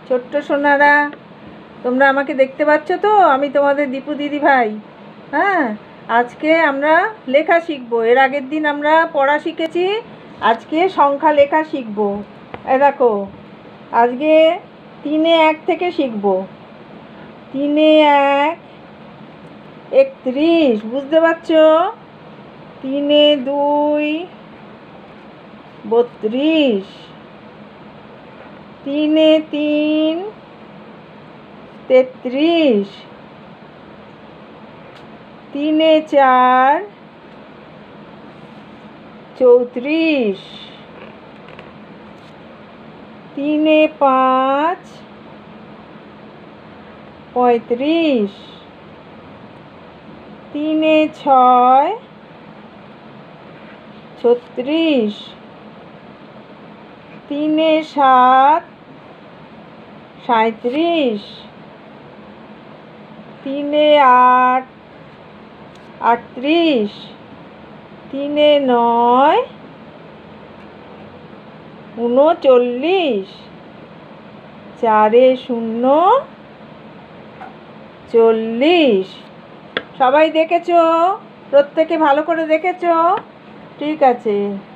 ছোট্ট সোনারা, তোমরা আমাকে দেখতে পাচ্ছ তো? আমি তোমাদের দীপু দিদি ভাই। হ্যাঁ, আজকে আমরা লেখা শিখবো। এর আগের দিন আমরা পড়া শিখেছি, আজকে সংখ্যা লেখা শিখবো। দেখো, আজকে 3-1 থেকে শিখবো। 3-1 31, বুঝতে পারছো? 3-2 32, 3-3 33, 3-4 34, 3-5 35, 3-6 36, 3-7 37, 3-8 38, 3-9 39, 4-0 40। সবাই দেখেছো? প্রত্যেকে ভালো করে দেখেছো? ঠিক আছে।